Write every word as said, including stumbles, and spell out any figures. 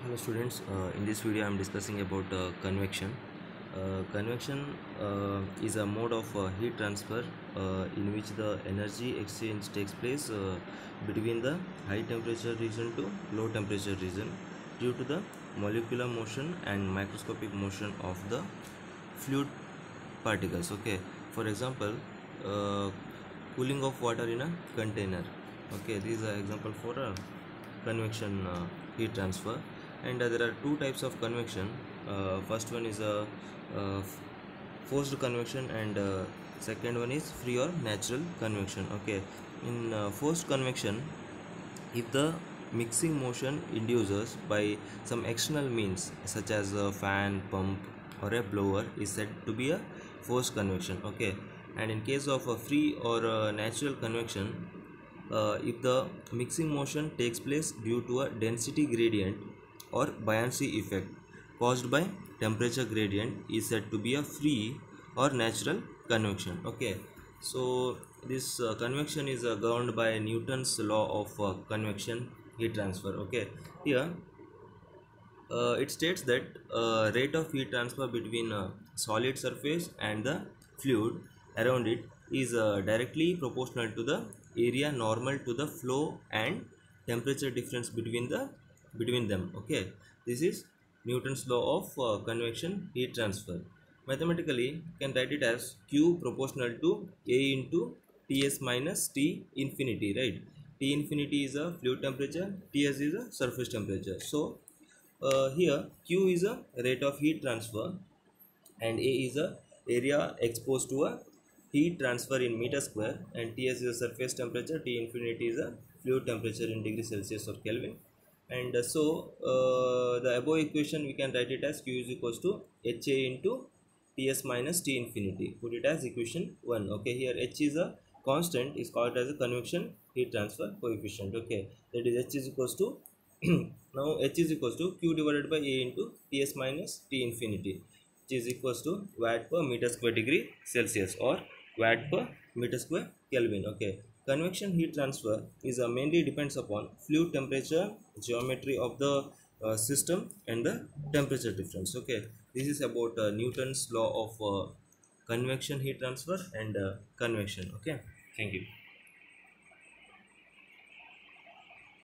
Hello students, uh, in this video I am discussing about uh, convection. Uh, convection uh, is a mode of uh, heat transfer uh, in which the energy exchange takes place uh, between the high temperature region to low temperature region due to the molecular motion and microscopic motion of the fluid particles. Okay, for example, uh, cooling of water in a container. Okay, this is an example for a convection uh, heat transfer. And uh, there are two types of convection. Uh, first one is a uh, forced convection, and uh, second one is free or natural convection. Okay, in uh, forced convection, if the mixing motion induces by some external means such as a fan, pump or a blower is said to be a forced convection. Okay, and in case of a free or a natural convection, uh, if the mixing motion takes place due to a density gradient or buoyancy effect caused by temperature gradient is said to be a free or natural convection. Okay, so this uh, convection is uh, governed by Newton's law of uh, convection heat transfer. Okay, here uh, it states that uh, rate of heat transfer between a solid surface and the fluid around it is uh, directly proportional to the area normal to the flow and temperature difference between the between them. Okay, this is Newton's law of uh, convection heat transfer. Mathematically, you can write it as Q proportional to A into Ts minus T infinity, right? T infinity is a fluid temperature, Ts is a surface temperature. So uh, here Q is a rate of heat transfer and A is a area exposed to a heat transfer in meter square, and Ts is a surface temperature, T infinity is a fluid temperature in degree Celsius or Kelvin. And uh, so uh, the above equation we can write it as Q is equals to H A into Ts minus T infinity. Put it as equation one. Okay, here H is a constant, is called as a convection heat transfer coefficient. Okay, that is H is equals to now H is equals to Q divided by A into Ts minus T infinity, which is equals to watt per meter square degree Celsius or watt per meter square Kelvin. Okay, convection heat transfer is uh, mainly depends upon fluid temperature, geometry of the uh, system and the temperature difference. Okay, this is about uh, Newton's law of uh, convection heat transfer and uh, convection. Okay, thank you.